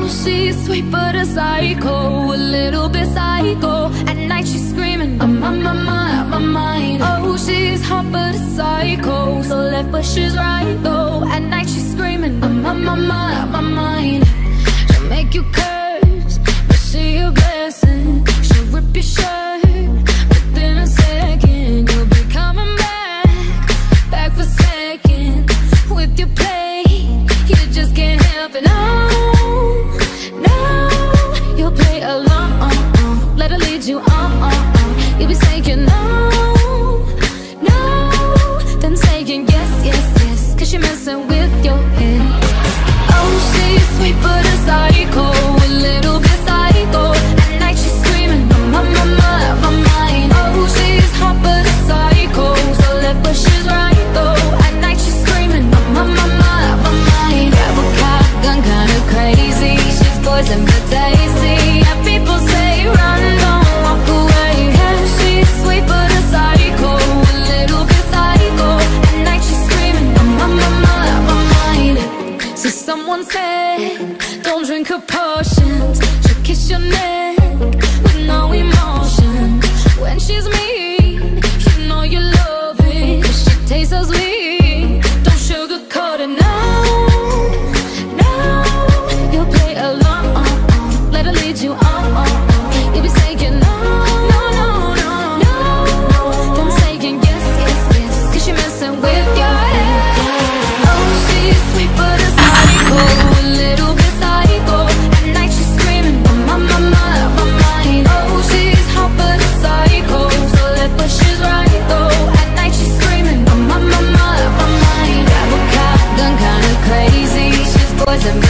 she's sweet but a psycho, a little bit psycho. At night she's screaming, I'm on my mind. Oh, she's hot but a psycho, so left but she's right though. At night she's screaming, I'm on my mind. She'll make you curse, but she a blessing. She'll rip your shirt within a second. You'll be coming back for seconds with your play. You just can't help it, no, no. You'll play along, let her lead you on. You'll be saying no, no, then saying yes, yes, yes, cause you're messing with your head. Oh, she's sweet but a psycho, a little bit psycho. At night she's screaming, I'm on my mind. Oh, she's hot but a psycho, so left but she's right though. At night she's screaming, I'm on my mind. Grab a gun, kinda crazy. She's poison but tasty. And people say run, don't walk away. Yeah, she's sweet but a psycho, a little bit psycho. At night she's screaming, I'm on my mind. So someone said, don't drink her potions. She'll kiss your neck with no emotion. When she's mean, you know you love it, cause she tastes so sweet. Don't sugarcoat it, no, no. You'll play along, let her lead you on. You'll be saying no, no, no, no, no. Then saying yes, yes, yes, cause you're messing with your head. Oh, she's sweet but a psycho, a little bit psycho. At night she's screaming, I'm on my mind. Oh, she's hot but a psycho, so left but she's right though. At night she's screaming, I'm on my mind. Grab a gun, kinda crazy. She's poison